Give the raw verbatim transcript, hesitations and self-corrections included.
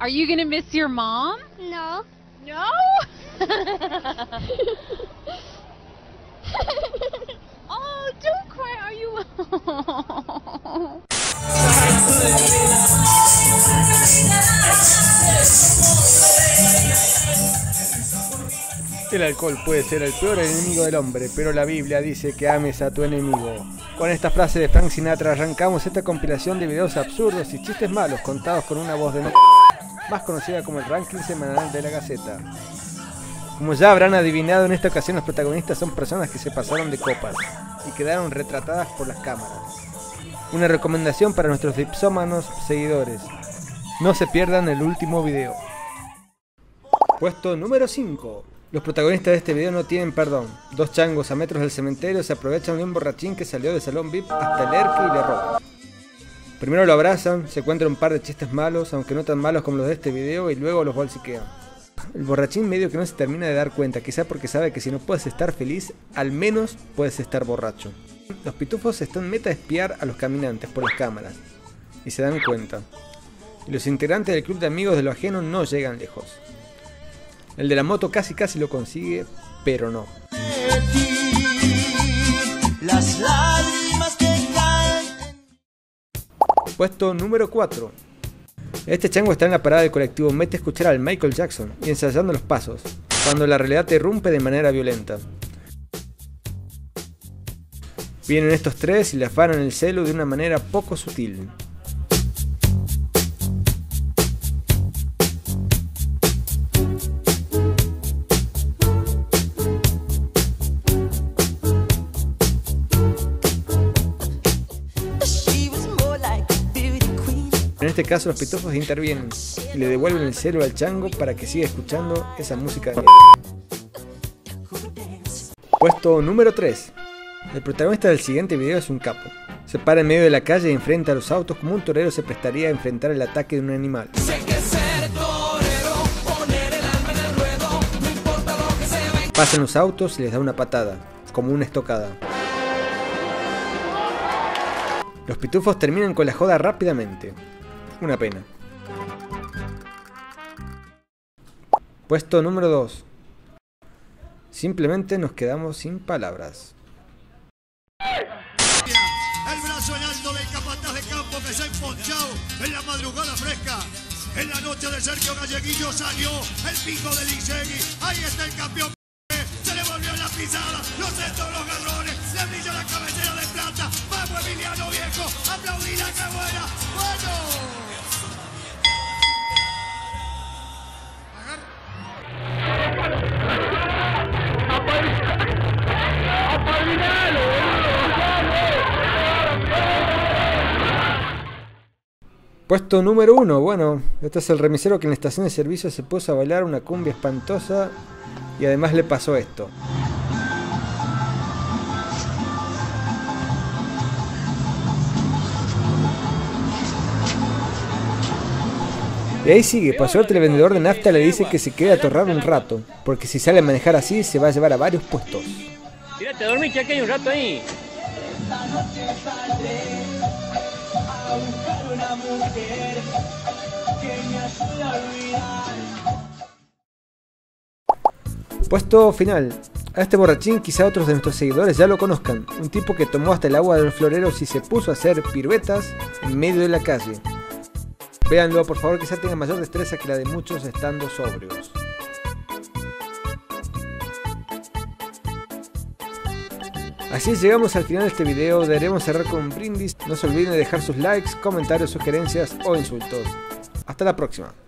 Are you gonna miss your mom? No. No? Oh, don't cry. Are you? El alcohol puede ser el peor enemigo del hombre, pero la Biblia dice que ames a tu enemigo. Con esta frase de Frank Sinatra arrancamos esta compilación de videos absurdos y chistes malos contados con una voz de m***, más conocida como el ranking semanal de la Gaceta. Como ya habrán adivinado, en esta ocasión los protagonistas son personas que se pasaron de copas y quedaron retratadas por las cámaras. Una recomendación para nuestros dipsómanos seguidores: no se pierdan el último video. Puesto número cinco. Los protagonistas de este video no tienen perdón. Dos changos a metros del cementerio se aprovechan de un borrachín que salió del salón V I P hasta el Erque y le roban. Primero lo abrazan, se encuentran un par de chistes malos, aunque no tan malos como los de este video, y luego los bolsiquean. El borrachín medio que no se termina de dar cuenta, quizá porque sabe que si no puedes estar feliz, al menos puedes estar borracho. Los pitufos están meta a espiar a los caminantes por las cámaras, y se dan cuenta. Y los integrantes del club de amigos de lo ajeno no llegan lejos. El de la moto casi casi lo consigue, pero no. Las lágrimas que caen. Puesto número cuatro. Este chango está en la parada del colectivo, mete a escuchar al Michael Jackson y ensayando los pasos, cuando la realidad te irrumpe de manera violenta. Vienen estos tres y le afanan el celu de una manera poco sutil. En este caso los pitufos intervienen y le devuelven el celu al chango para que siga escuchando esa música de mierda. Puesto número tres. El protagonista del siguiente video es un capo. Se para en medio de la calle y enfrenta a los autos como un torero se prestaría a enfrentar el ataque de un animal. Pasan los autos y les da una patada, como una estocada. Los pitufos terminan con la joda rápidamente. Una pena. Puesto número dos. Simplemente nos quedamos sin palabras. El brazo en alto del capataz de campo que se ha emponchado en la madrugada fresca. En la noche de Sergio Galleguillo salió el pico del Insegui. Ahí está el campeón. Se le volvió la pisada. Los centros, los garrones. Le brilla la cabecera de plata. Vamos, Emiliano viejo. Aplaudila, que buena. Bueno. Puesto número uno. Bueno, este es el remisero que en la estación de servicio se puso a bailar una cumbia espantosa y además le pasó esto. Y ahí sigue, por suerte el vendedor de nafta le dice que se quede atorrado un rato, porque si sale a manejar así se va a llevar a varios puestos. Tírate a dormir, que aquí hay un rato ahí. Puesto final. A este borrachín quizá otros de nuestros seguidores ya lo conozcan. Un tipo que tomó hasta el agua de los floreros y se puso a hacer piruetas en medio de la calle. Véanlo, por favor, quizá tenga mayor destreza que la de muchos estando sobrios. Así llegamos al final de este video, deberemos cerrar con un brindis. No se olviden de dejar sus likes, comentarios, sugerencias o insultos. Hasta la próxima.